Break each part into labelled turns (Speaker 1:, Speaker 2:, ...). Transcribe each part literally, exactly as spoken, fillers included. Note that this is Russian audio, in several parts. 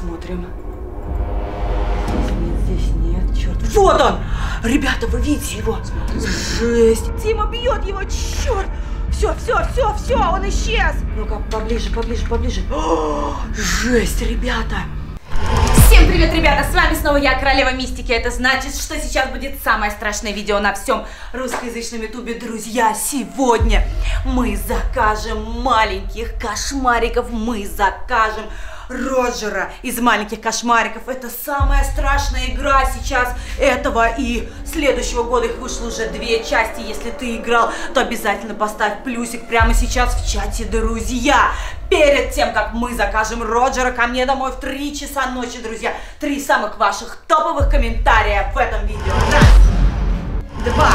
Speaker 1: Смотрим. Здесь нет, здесь нет. Черт. Вот он! Ребята, вы видите его? Жесть! Тима бьет его, черт! Все, все, все, все, он исчез! Ну-ка, поближе, поближе, поближе. О, жесть, ребята! Всем привет, ребята! С вами снова я, Королева Мистики. Это значит, что сейчас будет самое страшное видео на всем русскоязычном ютубе. Друзья, сегодня мы закажем маленьких кошмариков. Мы закажем Роджера из маленьких кошмариков. Это самая страшная игра сейчас этого и следующего года. Их вышло уже две части. Если ты играл, то обязательно поставь плюсик прямо сейчас в чате, друзья. Перед тем, как мы закажем Роджера ко мне домой в три часа ночи, друзья, три самых ваших топовых комментария в этом видео. Раз, два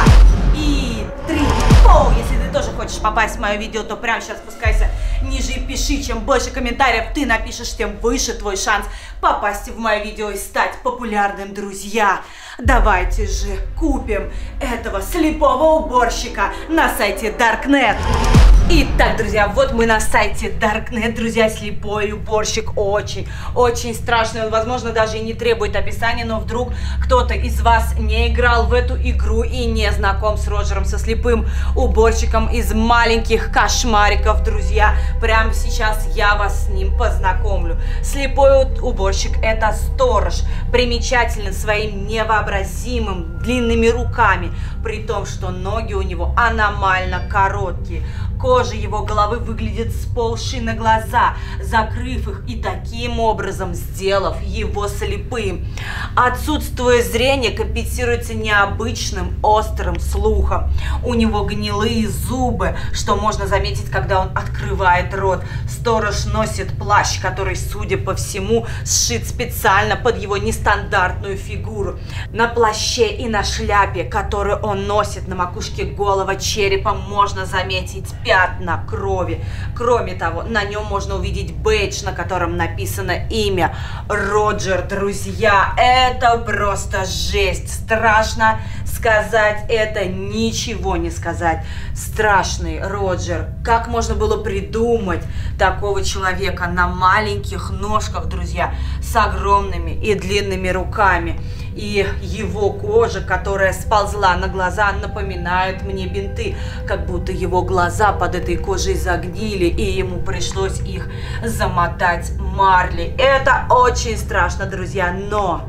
Speaker 1: и три. О, если ты тоже хочешь попасть в мое видео, то прямо сейчас спускайся ниже и пиши. Чем больше комментариев ты напишешь, тем выше твой шанс попасть в мое видео и стать популярным, друзья. Давайте же купим этого слепого уборщика на сайте Даркнет. Итак, друзья, вот мы на сайте Даркнет, друзья. Слепой уборщик очень, очень страшный. Он, возможно, даже и не требует описания, но вдруг кто-то из вас не играл в эту игру и не знаком с Роджером, со слепым уборщиком из маленьких кошмариков, друзья. Прямо сейчас я вас с ним познакомлю. Слепой уборщик – это сторож, примечателен своим невообразимым длинными руками, при том, что ноги у него аномально короткие. Кожа его головы выглядит сползшей на глаза, закрыв их и таким образом сделав его слепым. Отсутствие зрения компенсируется необычным острым слухом. У него гнилые зубы, что можно заметить, когда он открывает рот. Сторож носит плащ, который, судя по всему, сшит специально под его нестандартную фигуру. На плаще и на шляпе, которую он носит на макушке голого черепа, можно заметить пятна крови. Кроме того, на нем можно увидеть бейдж, на котором написано имя Роджер. Друзья, это просто жесть. Страшно сказать это, ничего не сказать. Страшный Роджер. Как можно было придумать такого человека на маленьких ножках, друзья, с огромными и длинными руками? И его кожа, которая сползла на глаза, напоминает мне бинты, как будто его глаза под этой кожей загнили, и ему пришлось их замотать марлей. Это очень страшно, друзья, но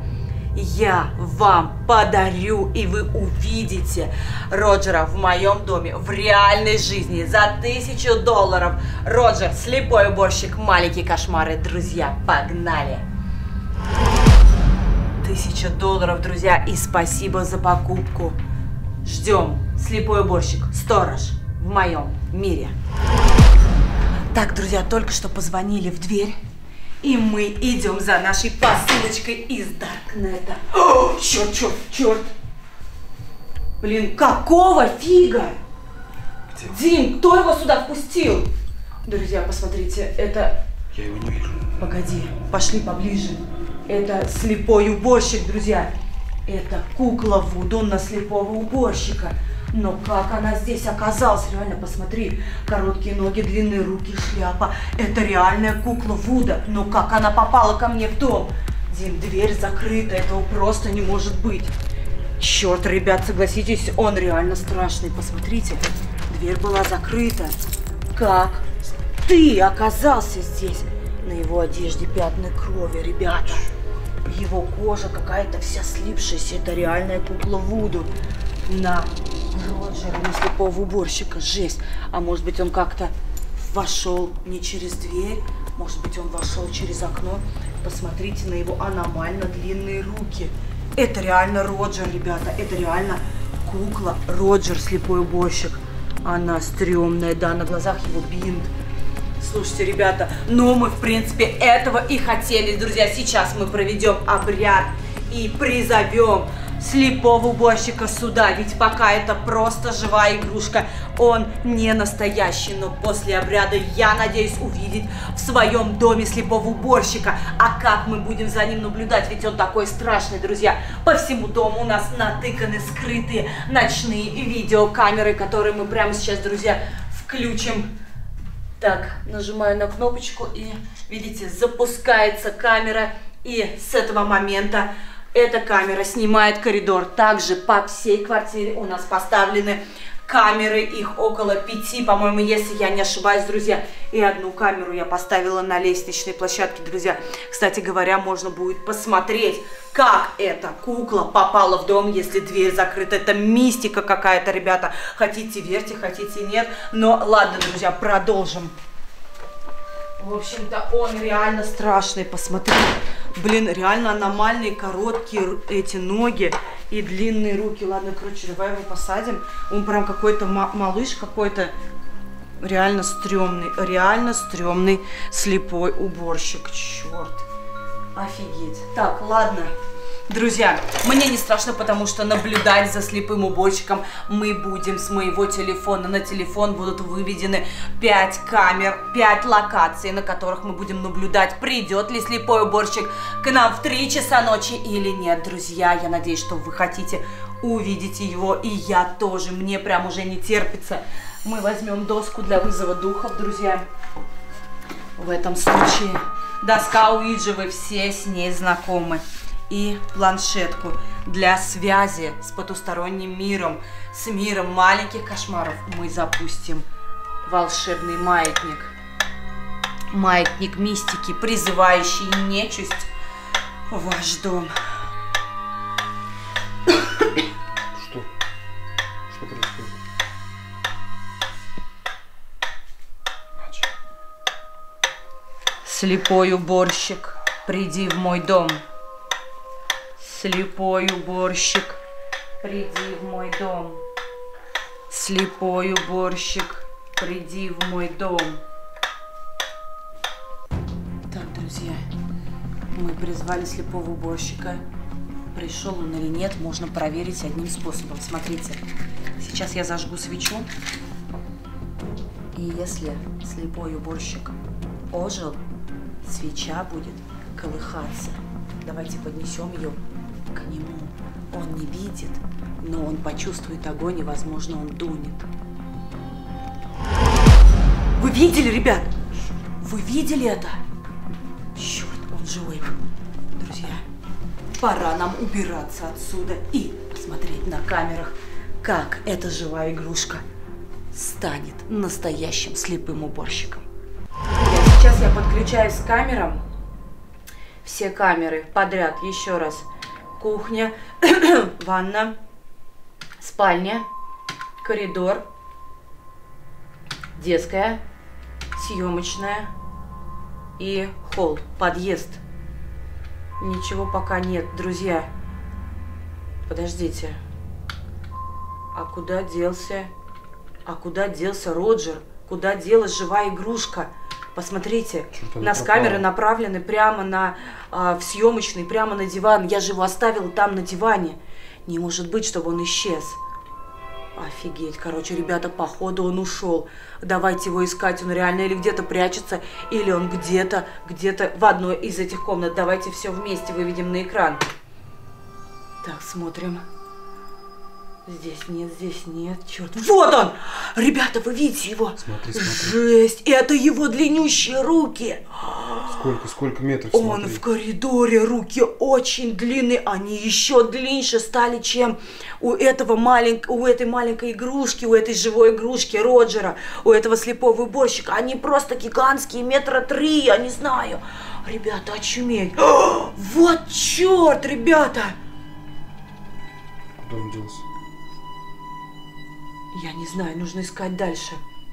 Speaker 1: я вам подарю, и вы увидите Роджера в моем доме, в реальной жизни, за тысячу долларов. Роджер, слепой уборщик, маленькие кошмары, друзья, погнали! Тысяча долларов, друзья, и спасибо за покупку. Ждем. Слепой уборщик, сторож в моем мире. Так, друзья, только что позвонили в дверь, и мы идем за нашей посылочкой из Даркнета. О, черт, черт, черт. Блин, какого фига? Где? Дим, кто его сюда впустил? Друзья, посмотрите, это...
Speaker 2: Я его не вижу.
Speaker 1: Погоди, пошли поближе. Это слепой уборщик, друзья. Это кукла Вуду на слепого уборщика. Но как она здесь оказалась? Реально, посмотри. Короткие ноги, длинные руки, шляпа. Это реальная кукла Вуда. Но как она попала ко мне в дом? Дим, дверь закрыта. Этого просто не может быть. Черт, ребят, согласитесь, он реально страшный. Посмотрите, дверь была закрыта. Как ты оказался здесь? На его одежде пятна крови, ребята. Его кожа какая-то вся слипшаяся. Это реальная кукла Вуду на Роджера, на слепого уборщика. Жесть. А может быть, он как-то вошел не через дверь? Может быть, он вошел через окно? Посмотрите на его аномально длинные руки. Это реально Роджер, ребята. Это реально кукла Роджер, слепой уборщик. Она стрёмная, да, на глазах его бинт. Слушайте, ребята, ну мы, в принципе, этого и хотели, друзья. Сейчас мы проведем обряд и призовем слепого уборщика сюда. Ведь пока это просто живая игрушка, он не настоящий. Но после обряда я надеюсь увидеть в своем доме слепого уборщика. А как мы будем за ним наблюдать? Ведь он такой страшный, друзья. По всему дому у нас натыканы скрытые ночные видеокамеры, которые мы прямо сейчас, друзья, включим. Так, нажимаю на кнопочку и, видите, запускается камера. И с этого момента эта камера снимает коридор. Также по всей квартире у нас поставлены камеры, их около пяти, по-моему, если я не ошибаюсь, друзья. И одну камеру я поставила на лестничной площадке, друзья. Кстати говоря, можно будет посмотреть, как эта кукла попала в дом, если дверь закрыта. Это мистика какая-то, ребята. Хотите верьте, хотите нет. Но ладно, друзья, продолжим. В общем-то, он реально страшный, посмотри. Блин, реально аномальные, короткие эти ноги и длинные руки. Ладно, короче, давай его посадим. Он прям какой-то малыш, какой-то реально стрёмный, реально стрёмный слепой уборщик. Черт, офигеть. Так, ладно. Друзья, мне не страшно, потому что наблюдать за слепым уборщиком мы будем с моего телефона. На телефон будут выведены пять камер, пять локаций, на которых мы будем наблюдать, придет ли слепой уборщик к нам в три часа ночи или нет. Друзья, я надеюсь, что вы хотите увидеть его, и я тоже. Мне прям уже не терпится. Мы возьмем доску для вызова духов, друзья. В этом случае доска Уиджи, вы все с ней знакомы. И планшетку для связи с потусторонним миром, с миром маленьких кошмаров мы запустим волшебный маятник. Маятник мистики, призывающий нечисть в ваш дом.
Speaker 2: Что? Что происходит?
Speaker 1: Слепой уборщик, приди в мой дом. Слепой уборщик, приди в мой дом. Слепой уборщик, приди в мой дом. Так, друзья, мы призвали слепого уборщика. Пришел он или нет, можно проверить одним способом. Смотрите, сейчас я зажгу свечу. И если слепой уборщик ожил, свеча будет колыхаться. Давайте поднесем ее к нему. Он не видит, но он почувствует огонь, и, возможно, он дунет. Вы видели, ребят? Вы видели это? Черт, он живой. Друзья, пора нам убираться отсюда и посмотреть на камерах, как эта живая игрушка станет настоящим слепым уборщиком. Сейчас я подключаюсь к камерам. Все камеры подряд, еще раз. Кухня, ванна, спальня, коридор, детская, съемочная и холл, подъезд. Ничего пока нет, друзья. Подождите. А куда делся? А куда делся Роджер? Куда делась живая игрушка? Посмотрите, у нас камеры направлены прямо на а, в съемочный, прямо на диван. Я же его оставила там на диване. Не может быть, чтобы он исчез. Офигеть, короче, ребята, походу он ушел. Давайте его искать, он реально или где-то прячется, или он где-то, где-то в одной из этих комнат. Давайте все вместе выведем на экран. Так, смотрим. Здесь нет, здесь нет, черт. Вот он! Ребята, вы видите его?
Speaker 2: Смотри, смотри.
Speaker 1: Жесть! Это его длиннющие руки!
Speaker 2: Сколько, сколько метров,
Speaker 1: Он
Speaker 2: смотри.
Speaker 1: в коридоре, руки очень длинные, они еще длиннее стали, чем у этого маленького, у этой маленькой игрушки, у этой живой игрушки Роджера, у этого слепого уборщика. Они просто гигантские, метра три, я не знаю. Ребята, очуметь. Вот черт, ребята!
Speaker 2: Куда он делся?
Speaker 1: Я не знаю, нужно искать дальше.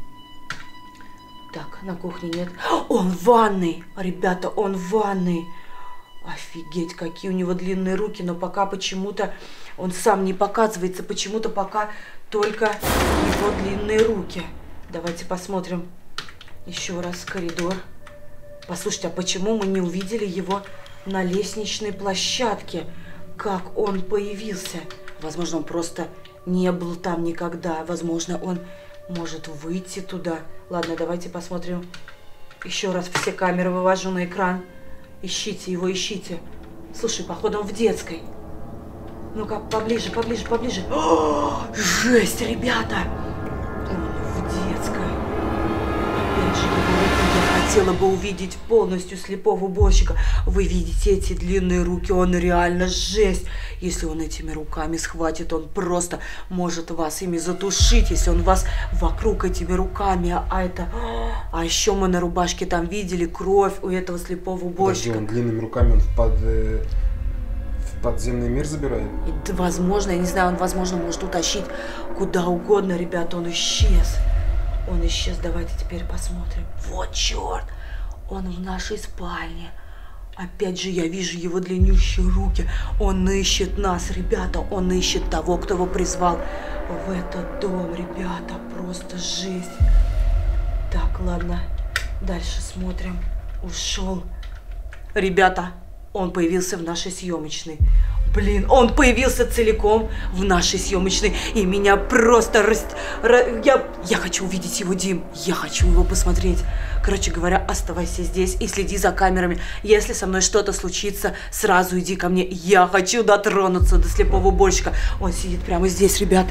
Speaker 1: Так, на кухне нет. Он в ванной! Ребята, он в ванной! Офигеть, какие у него длинные руки, но пока почему-то он сам не показывается, почему-то пока только его длинные руки. Давайте посмотрим еще раз коридор. Послушайте, а почему мы не увидели его на лестничной площадке? Как он появился? Возможно, он просто не был там никогда. Возможно, он может выйти туда. Ладно, давайте посмотрим. Еще раз все камеры вывожу на экран. Ищите его, ищите. Слушай, походу он в детской. Ну-ка, поближе, поближе, поближе. О, жесть, ребята! Он в детской. Опять же, его руки, я хотела бы увидеть полностью слепого уборщика. Вы видите эти длинные руки, он реально жесть. Если он этими руками схватит, он просто может вас ими задушить, если он вас вокруг этими руками. А это... А еще мы на рубашке там видели кровь у этого слепого уборщика.
Speaker 2: Подожди, он длинными руками он в, под, э, в подземный мир забирает?
Speaker 1: И, возможно, я не знаю, он, возможно, может утащить куда угодно, ребята, он исчез. Он исчез, давайте теперь посмотрим. Вот черт, он в нашей спальне. Опять же, я вижу его длиннющие руки. Он ищет нас, ребята, он ищет того, кто его призвал в этот дом, ребята, просто жесть. Так, ладно, дальше смотрим. Ушел. Ребята, он появился в нашей съемочной. Блин, он появился целиком в нашей съемочной, и меня просто раст... я... я хочу увидеть его, Дим, я хочу его посмотреть. Короче говоря, оставайся здесь и следи за камерами. Если со мной что-то случится, сразу иди ко мне. Я хочу дотронуться до слепого уборщика. Он сидит прямо здесь, ребята.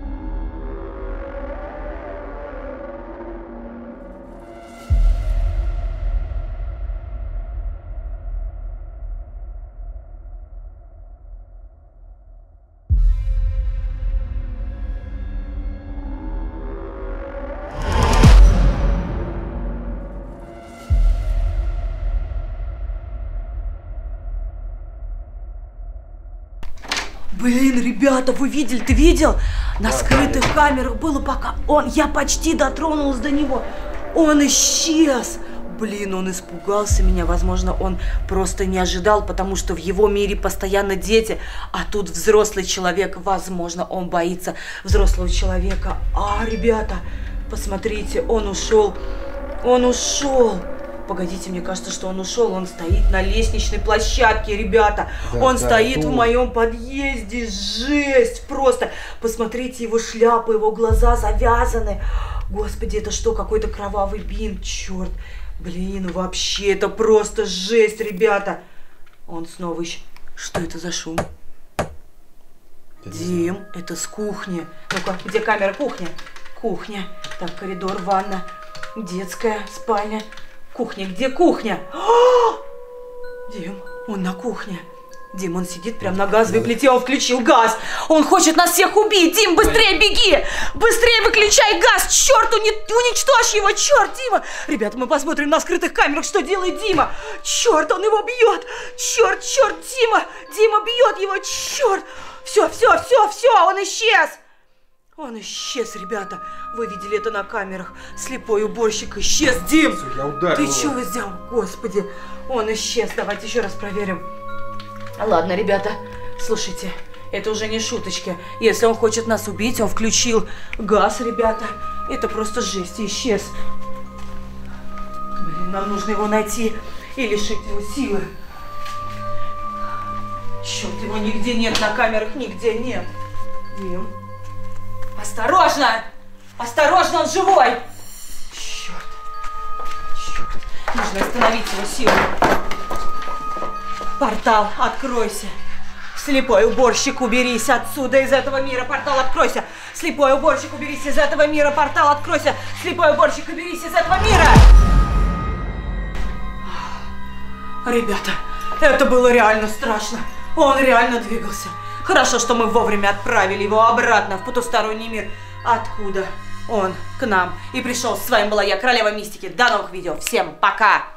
Speaker 1: Блин, ребята, вы видели, ты видел? На скрытых камерах было пока он, я почти дотронулась до него. Он исчез. Блин, он испугался меня, возможно, он просто не ожидал, потому что в его мире постоянно дети, а тут взрослый человек, возможно, он боится взрослого человека. А, ребята, посмотрите, он ушел, он ушел. Погодите, мне кажется, что он ушел. Он стоит на лестничной площадке, ребята. Да, он да, стоит в моем подъезде. Жесть просто. Посмотрите, его шляпа, его глаза завязаны. Господи, это что, какой-то кровавый бинт? Черт. Блин, вообще, это просто жесть, ребята. Он снова еще... Что это за шум? Дим, это с кухни. Ну-ка, где камера? Кухня. Кухня. Так, коридор, ванна. Детская спальня. Кухня, где кухня? О! Дим, он на кухне. Дим, он сидит прямо на газовой плите, он включил газ. Он хочет нас всех убить. Дим, быстрее беги! Быстрее выключай газ! Черт, уничтожь его! Черт, Дима! Ребята, мы посмотрим на скрытых камерах, что делает Дима. Черт, он его бьет! Черт, черт, Дима! Дима бьет его! Черт! Все, все, все, все, он исчез! Он исчез, ребята. Вы видели это на камерах. Слепой уборщик исчез. Дим!
Speaker 2: Все, я ударил.
Speaker 1: Ты что сделал? Господи, он исчез. Давайте еще раз проверим. Ладно, ребята, слушайте, это уже не шуточки. Если он хочет нас убить, он включил газ, ребята. Это просто жесть, исчез. Блин, нам нужно его найти и лишить его силы. Черт, его нигде нет на камерах, нигде нет. Дим. Осторожно! Осторожно, он живой! Черт! Черт! Нужно остановить его силу. Портал, откройся! Слепой уборщик, уберись отсюда, из этого мира! Портал, откройся! Слепой уборщик, уберись из этого мира! Портал, откройся! Слепой уборщик, уберись из этого мира! Ребята, это было реально страшно. Он реально двигался. Хорошо, что мы вовремя отправили его обратно в потусторонний мир, откуда он к нам и пришел. С вами была я, Королева Мистики. До новых видео. Всем пока!